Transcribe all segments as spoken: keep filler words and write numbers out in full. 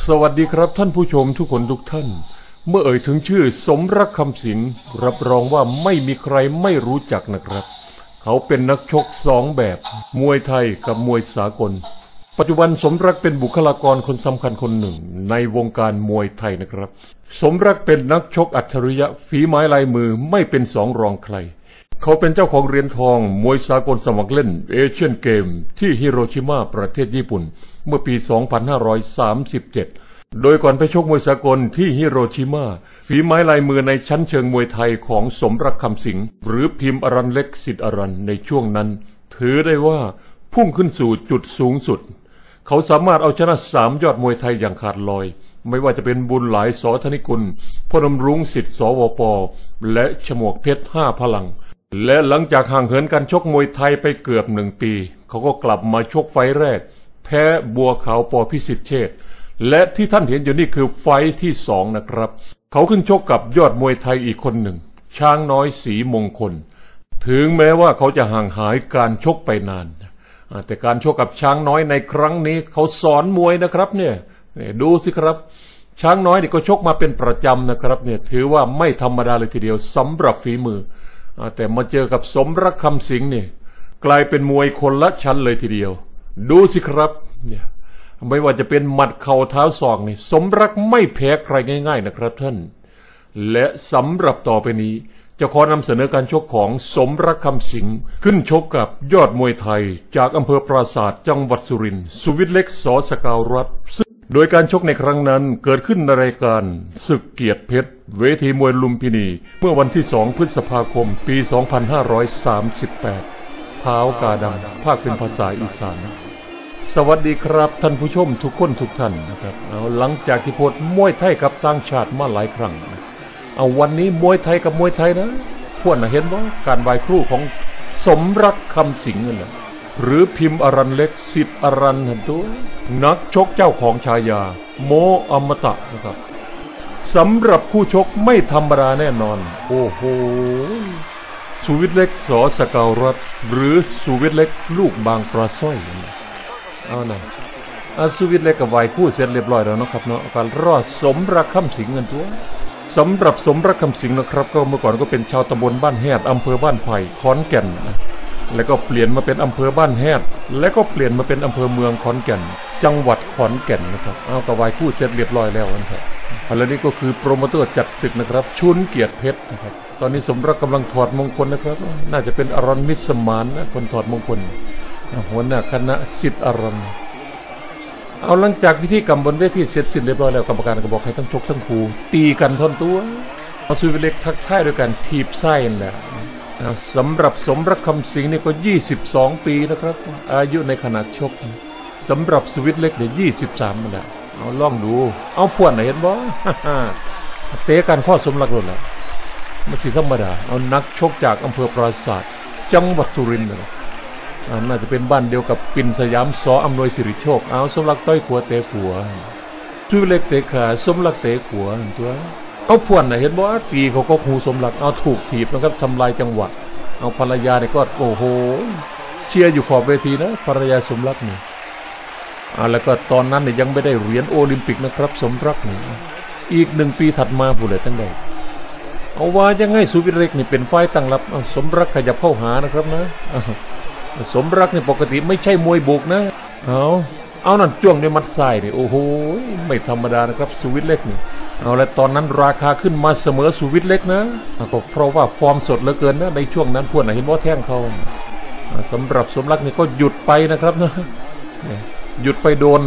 สวัสดีครับท่านผู้ชมทุกคนทุกท่านเมื่อเอ่ยถึงชื่อสมรักคำสิงห์รับรองว่าไม่มีใครไม่รู้จักนะครับเขาเป็นนักชกสองแบบมวยไทยกับมวยสากลปัจจุบันสมรักเป็นบุคลากรคนสำคัญคนหนึ่งในวงการมวยไทยนะครับสมรักเป็นนักชกอัจฉริยะฝีไม้ลายมือไม่เป็นสองรองใครเขาเป็นเจ้าของเหรียญทองมวยสากลสมัครเล่นเอเชียนเกมที่ฮิโรชิมาประเทศญี่ปุ่นเมื่อปี สองพันห้าร้อยสามสิบเจ็ด โดยก่อนไปชกมวยสากลที่ฮิโรชิมาฝีไม้ลายมือในชั้นเชิงมวยไทยของสมรักคำสิงห์หรือพิมพ์อรัญเล็กสิทธิ์อรัญในช่วงนั้นถือได้ว่าพุ่งขึ้นสู่จุดสูงสุดเขาสามารถเอาชนะสามยอดมวยไทยอย่างขาดลอยไม่ว่าจะเป็นบุญหลายสอธนิกุลพนมรุ้งสิทธิ์สวป.และฉมวกเพชรห้าพลังและหลังจากห่างเหินการชกมวยไทยไปเกือบหนึ่งปีเขาก็กลับมาชกไฟแรกแพ้บัวขาวป.พิสิทธิ์เชษฐ์และที่ท่านเห็นอยู่นี่คือไฟที่สองนะครับเขาขึ้นชกกับยอดมวยไทยอีกคนหนึ่งช้างน้อยศรีมงคลถึงแม้ว่าเขาจะห่างหายการชกไปนานแต่การชกกับช้างน้อยในครั้งนี้เขาสอนมวยนะครับเนี่ยดูสิครับช้างน้อยนี่ก็ชกมาเป็นประจำนะครับเนี่ยถือว่าไม่ธรรมดาเลยทีเดียวสำหรับฝีมือแต่มาเจอกับสมรักคำสิงห์นี่กลายเป็นมวยคนละชั้นเลยทีเดียวดูสิครับเนี่ยไม่ว่าจะเป็นหมัดเข่าเท้าศอกนี่สมรักไม่แพ้ใครง่ายๆนะครับท่านและสำหรับต่อไปนี้จะขอนำเสนอการชกของสมรักคำสิงห์ขึ้นชกกับยอดมวยไทยจากอำเภอปราสาทจังหวัดสุรินทร์สุวิทย์เล็กสสกาวรัตน์โดยการชกในครั้งนั้นเกิดขึ้นในรายการศึกเกียรติเพชรเวทีมวยลุมพินีเมื่อวันที่สองพฤษภาคมปี สองพันห้าร้อยสามสิบแปด พาวกาดำภาคเป็นภาษาอีสานสวัสดีครับท่านผู้ชมทุกคนทุกท่านนะครับเอาหลังจากที่โพสมวยไทยกับต่างชาติมาหลายครั้งเอาวันนี้มวยไทยกับมวยไทยนะพวกน่ะเห็นว่าการไหว้ครูของสมรักคำสิงห์นั่นแหละหรือพิมพ์อรัญเล็กสิทธิ์อรัญหันตัวนักชกเจ้าของฉายาโมอมตะนะครับสำหรับคู่ชกไม่ธรรมดาแน่นอนโอ้โหสุวิทย์เล็กสสกาวรัตน์หรือสุวิทย์เล็กลูกบางปลาสร้อยเอาหน่อยอาสุวิทย์เล็กกับไหว้คู่เสร็จเรียบร้อยแล้วนะครับเนาะการรอดสมรักคำสิงห์กันตัวสำหรับสมรักคำสิงห์นะครับก็เมื่อก่อนก็เป็นชาวตำบลบ้านแฮดอำเภอบ้านไผ่ขอนแก่นนะแล้วก็เปลี่ยนมาเป็นอำเภอบ้านแฮดแล้วก็เปลี่ยนมาเป็นอำเภอเมืองขอนแก่นจังหวัดขอนแก่นนะครับเอากระวายคู่เสร็จเรียบร้อยแล้วนะครับแล้วนี่ก็คือโปรโมเตอร์จัดศึกนะครับชุนเกียรติเพชรนะครับตอนนี้สมรักกำลังถอดมงคลนะครับน่าจะเป็นอรัญมิตรสมานนะคนถอดมงคลหัวหน้าคณะสิทธิ์อรัญเอาหลังจากพิธีกรรมบนเวทีเสร็จสิ้นเรียบร้อยแล้วกรรมการก็บอกให้ทั้งชกทั้งคู่ตีกันทนตัวเอาสุวิทย์เล็กทักทายด้วยกันทีบไส้นั่นแหละสำหรับสมรักคำสิงห์นี่ก็ยี่สิบสองปีนะครับอายุในขณะชกสำหรับสุวิทย์เล็กเนี่ยยี่สิบสามนั่นแหละเอาลองดูเอาพวนไหนเห็นบ่เตะกันข้อสมรักหมดแล้วมันสิธรรมดาเอานักชกจากอำเภอปราสาทจังหวัดสุรินทร์นะน่าจะเป็นบ้านเดียวกับปิ่นสยามสออำนวยสิริโชคเอาสมรักต้อยขัวเตะขัวสุวิทย์เล็กเตะขาสมรักเตะขัวตัวเอาพวนน่ะเห็นบ่ตีเขาก็หูสมรักเอาถูกถีบนะครับทำลายจังหวะเอาภรรยาเนี่ยก็โอ้โหเชียร์อยู่ขอบเวทีนะภรรยาสมรักนี่อ่าแล้วก็ตอนนั้นเนี่ยยังไม่ได้เหรียญโอลิมปิกนะครับสมรักนี่อีกหนึ่งปีถัดมาผู้ใดตั้งได้เอาว่ายังไงสุวิทย์เล็กนี่เป็นฝ่ายตั้งรับสมรักขยับเข้าหานะครับนะสมรักนี่ปกติไม่ใช่มวยบุกนะเอาเอานั่นจ้วงด้วยมัดซ้ายนี่โอ้โหไม่ธรรมดานะครับสุวิทย์เล็กนี่เอาและตอนนั้นราคาขึ้นมาเสมอสุวิทย์เล็กนะก็เพราะว่าฟอร์มสดเหลือเกินนะในช่วงนั้นพวกไหนเห็นว่าแท่งเขาสำหรับสมรักนี่ก็หยุดไปนะครับนะหยุดไปโดน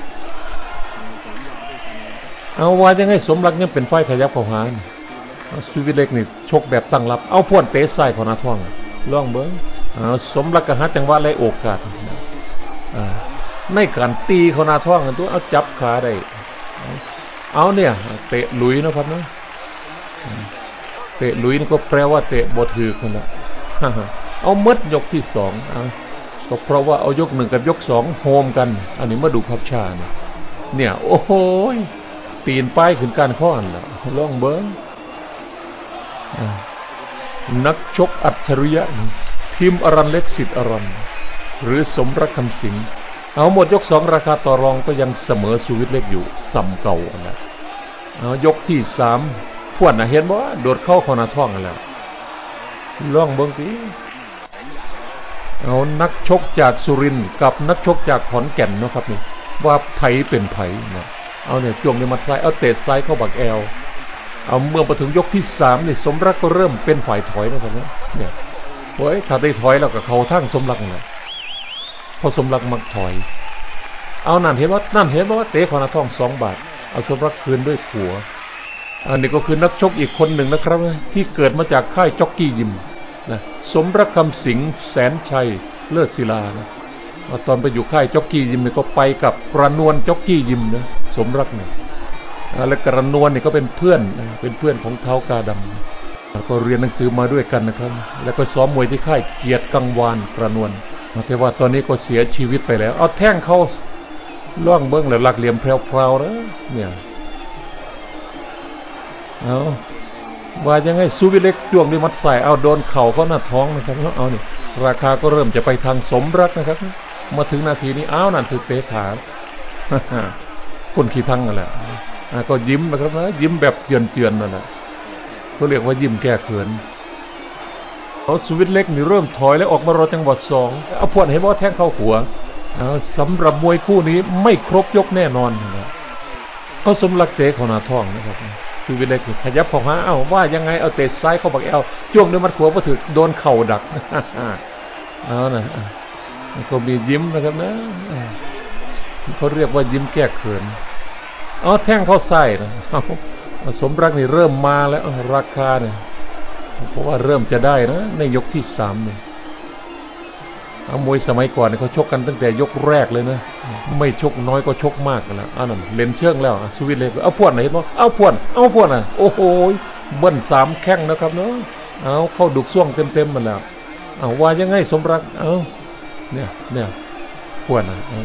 เอาว่ายังไงสมรักยังเป็นฝ่ายขยับเข้าหาสุวิทย์เล็กนี่ชกแบบตั้งรับเอาพวนเตะซ้ายของนาท่องล่องเบิ้งสมรักกระหัตจังหวะและโอกาสในการตีของนาท่องกันตัวเอาจับขาได้เอาเนี่ยเตะลุยนะครับนะเตะลุยนี่ก็แปลว่าเตะบทถือคนละเอามัดยกที่สองก็เพราะว่าเอายกหนึ่งกับยกสองโฮมกันอันนี้มาดูภาพช้าเนี่ยโอ้โหตีนป้ายขึ้นการข้ออันละล่องเบิ้งนักชกอัจฉริยะพิมพ์อรัญเล็กสิทธิ์อรัญหรือสมรักคำสิงห์เอาหมดยกสองราคาต่อรองก็ยังเสมอสุวิทย์เล็กอยู่ซ้ำเก่านะเอายกที่สามพวดนะเห็นบ่โดดเข้าคอนาท้องกันแล้วล่องเบิ้งตีเอานักชกจากสุรินทร์กับนักชกจากขอนแก่นนะครับนี่ว่าไผเป็นไผนะเอาเนี่ยจวงในมัดซ้ายเอาเตะซ้ายเข้าบักแอลเอาเมื่อมาถึงยกที่สามนี่สมรักก็เริ่มเป็นฝ่ายถอยนะครับเนี่ยโอ้ยถ้าได้ถอยแล้วก็เขาทั้งสมรักนะพอสมรักมักถอยเอานั่นเห็นว่านั่นเห็นว่าเตะขอนาท้องสองบาทเอาสมรักคืนด้วยขัวอันนี้ก็คือนักชกอีกคนหนึ่งนะครับที่เกิดมาจากค่ายจ็อกกี้ยิมนะสมรักคำสิงห์แสนชัยเลิศศิลานะตอนไปอยู่ค่ายจ็อกกี้ยิมเนี่ยก็ไปกับกระนวลจ็อกกี้ยิมนะสมรักเนี่ยและกระนวลเนี่ยก็เป็นเพื่อนเป็นเพื่อนของเท้ากาดำก็เรียนหนังสือมาด้วยกันนะครับแล้วก็ซ้อมมวยที่ค่ายเกียรติกังวานกระนวลแต่ว่าตอนนี้ก็เสียชีวิตไปแล้วเอาแท่งเขาล่องเบิ้งแล้วหลักเหลี่ยมแพรวๆนะเนี่ยเอาว่ายังไงสุวิทย์เล็กจ้วงด้วยมัดใส่เอาโดนเข่าเขาหน้าท้องนะครับเอานี่ราคาก็เริ่มจะไปทางสมรักนะครับมาถึงนาทีนี้อ้าวนั่นถือเตะขาคนขี้ทั้งนั่นแหละก็ยิ้มนะครับนะยิ้มแบบเจือนๆนั่นแหละก็เรียกว่ายิ้มแก้เขินเอาสุวิทย์เล็กนี่เริ่มถอยแล้วออกมารอจังหวะสองเอาพวดเห็นว่าแทงเข้าหัวสำหรับมวยคู่นี้ไม่ครบยกแน่นอนนะเขาสมรักเตะเขาหน้าท้องนะครับสุวิทย์เล็กขยับเข้าหาเอ้าว่ายังไงเอาเตะซ้ายเข้าบักแอลจ้วงด้วยมัดขวาพอถึงโดนเข่าดักเอานะก็มียิ้มนะครับนะเขาเรียกว่ายิ้มแก้เขินอ๋อแท่งเข้าไส้นะสมรักนี่เริ่มมาแล้วราคาเนี่ยเพราะว่าเริ่มจะได้นะในยกที่สามเนี่ยเอามวยสมัยก่อนเนี่ยเขาชกกันตั้งแต่ยกแรกเลยนะไม่ชกน้อยก็ชกมากแล้วอันนั้นเล่นเชื่องแล้วสุวิทย์เลยเอาพวนไหนเนาะเอาพวนเอาพวนอ่ะโอ้โหเบิ้ลสามแข้งนะครับเนาะเอาเข้าดุกซ่วงเต็มๆมันแล้วเอาว่ายังไงสมรักเอาเนี่ยเนี่ยพวนอ่ะเอา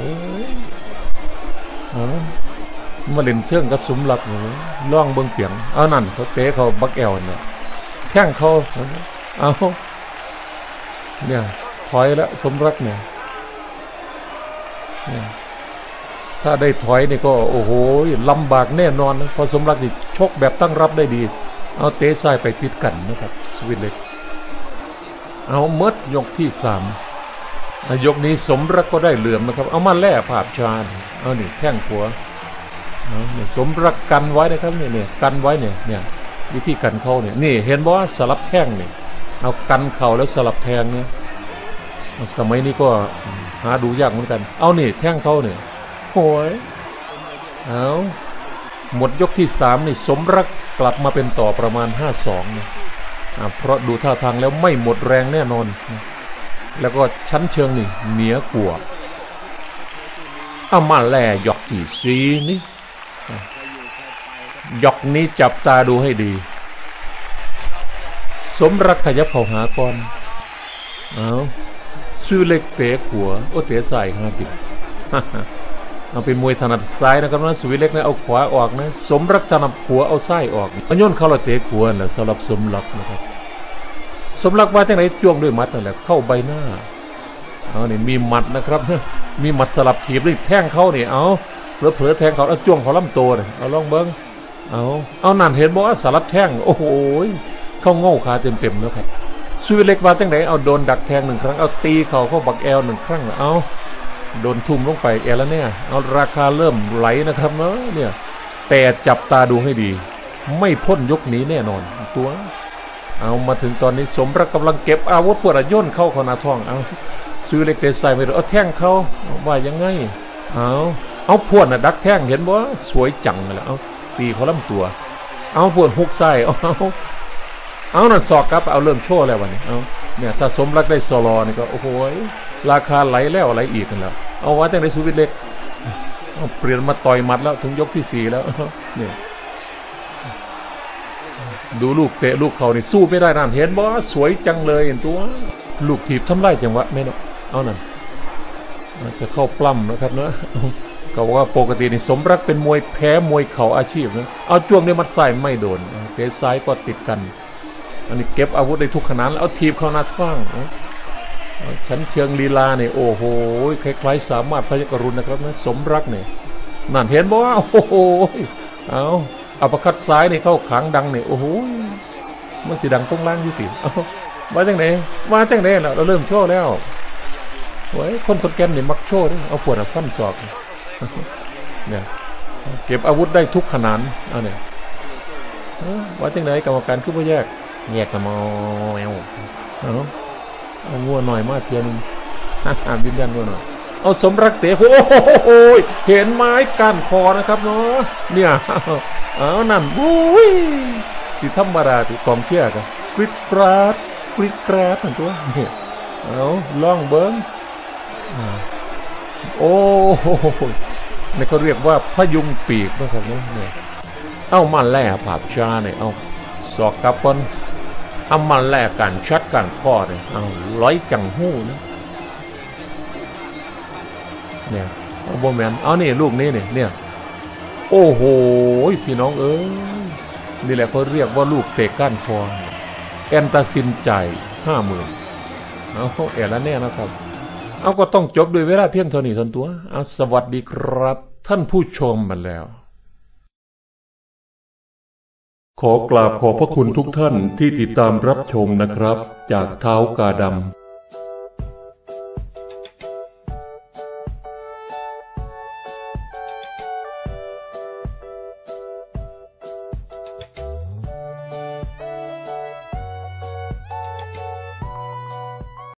เอามาเล่นเชื่องกับสมรักเนี่ยล่องเบิ้งเสียงเอานั่นเขาเตะเขาบักแอลเนี่ยแข้งเขาเอาเนี่ยถอยแล้วสมรักเนี่ยถ้าได้ถอยนี่ก็โอ้โหลำบากแน่นอนนะพอสมรักนี่ชกแบบตั้งรับได้ดีเอาเตะซ้ายไปติดกันนะครับสวิทเล็กเอาเมิดยกที่สามยกนี้สมรักก็ได้เหลื่อมนะครับเอามาแล่ภาพชาญเอานี่แท่งหัวเนี่ยสมรักกันไว้นะครับเนี่ยเนี่ยกันไว้เนี่ยเนี่ยวิธีกันเข้าเนี่ยนี่เห็นบ่ว่าสลับแท่งเนี่ยเอากันเข่าแล้วสลับแทงเนี่ยสมัยนี้ก็หาดูยากเหมือนกันเอานี่แท่งเขาเนี่ยโอ้ยเอาหมดยกที่สามนี่สมรักกลับมาเป็นต่อประมาณห้าสองนะเพราะดูท่าทางแล้วไม่หมดแรงแน่นอนแล้วก็ชั้นเชิงนี่เหนียกว่าเอามาแล่ยกที่สี่นี่ยกนี้จับตาดูให้ดีสมรักขยับเข้าหาก่อนเอาชื่อเล็กเตะขัวโอเตะใส่ฮะดิเอาเป็นมวยถนัดซ้ายนะครับนะสุวิทย์เล็กนะเอาขวาออกนะสมรักถนัดขวาเอาซ้ายออกอันย่นเข้าเราเตะขัวนะสำหรับสมรักนะครับสมรักว่าจังไหนจ้วงด้วยมัดนั่นแหละเข้าใบหน้าเอาเนี่ยมีมัดนะครับมีมัดสลับถีบด้วยแท่งเข้าเนี่ยเอาเผลอเผลอแทงเขาเอาจ้วงเขาลำตัวเลยเอาลองเบิ้งเอาเอานั่นเห็นบอกว่าสลับแท่งโอ้โหเข้าโง่ขาเต็มเต็มแล้วครับสุวิทย์เล็กว่าจังไหนเอาโดนดักแทงหนึ่งครั้งเอาตีเข่าเข้าบักแอลหนึ่งครั้งเอาโดนทุ่มลงไปแอลแล้วเนี่ยเอาราคาเริ่มไหลนะครับเนาะเนี่ยแต่จับตาดูให้ดีไม่พ้นยกนี้แน่นอนตัวเอามาถึงตอนนี้สมรักกำลังเก็บอาวุธปวดย่นเข้าขนาท้องเอาสุวิทย์เล็กเตะใส่ไปเอาแท่งเข้าว่ายังไงเอาเอาพวดน่ะดักแท่งเห็นบ่สวยจังเลยเอาตีเขาลำตัวเอาพวดฮุกไส้เอาเอานั่นสอกครับเอาเริ่มโชว์แล้ววันนี้เอาเนี่ยถ้าสมรักได้โซโลนี่ก็โอ้โหราคาไหลแล้วไหลอีกกันแล้วเอาว่าจังได๋สุวิทย์เล็กเอาเปลี่ยนมาต่อยหมัดแล้วถึงยกที่สี่แล้วเนี่ยดูลูกเตะลูกเขานี่สู้ไม่ได้นั่นเห็นบ่สวยจังเลยเห็นตัวลูกถีบทำลายจังหวะแม่เนาะเอานั่นจะเข้าปล้ำนะครับเนาะก็ว่าปกตินี่สมรักเป็นมวยแพ้มวยเข่าอาชีพนะเอาจ้วงในมัดซ้ายไม่โดนเตะซ้ายก็ติดกันอันนี้เก็บอาวุธได้ทุกขนาดแล้วเอาทีบเข้าหน้าท้องชั้นเชิงลีลาเนี่ยโอ้โหคล้ายๆสามารถพยกรุณนะครับนะสมรักเนี่ยนั่นเห็นบ่ว่าโอ้โหเอาอัปคัดซ้ายนี่เข้าขังดังเนี่ยโอ้โหมันสิดังตรงล่างอยู่ติเอามาจังไหนมาจังไหนล่ะเราเริ่มโชว์แล้วโอ้ยคนคนแก่นนี่มักโชว์ด้วยเอาปวดเอาฟันศอกเนี่ยเก็บอาวุธได้ทุกขนาดเอาเนี่ยว่าจังไหนกรรมการคือบ่แยกแยกกันมาเอาเอางัวหน่อยมาเทียนบินยันงัวหน่อยเอาสมรักเตะโอ้โหเห็นไม้ก้านคอนะครับเนาะเนี่ยเอานั่นบุ้ยสิธรรมดาที่กองเชียร์กันกริดกราดกริดกราดทั้งตัวเนี่ยเอาล่องเบิ้งโอ้โหนี่เขาเรียกว่าพยุงปีกนะครับเนี่ยเอามาแล่ผาบชาเนี่ยเอาสอกกับคนเอามาแล่กันชัดกันข้อเนี่ยเอาร้อยจังหู้นะเนี่ยเอาโบแมนเอานี่ลูกนี้เนี่ยเนี่ยโอ้โหพี่น้องเอ้ยนี่แหละเขาเรียกว่าลูกเตะก้านคอแอนตาซินจ่ายห้าหมื่นเอาแอนละแน่นะครับเอาก็ต้องจบด้วยเวลาเพียงเท่านี้ท่านตัวเอาสวัสดีครับท่านผู้ชมมาแล้วขอกราบขอบพระคุณทุกท่านที่ติดตามรับชมนะครับจากเท้ากาดำ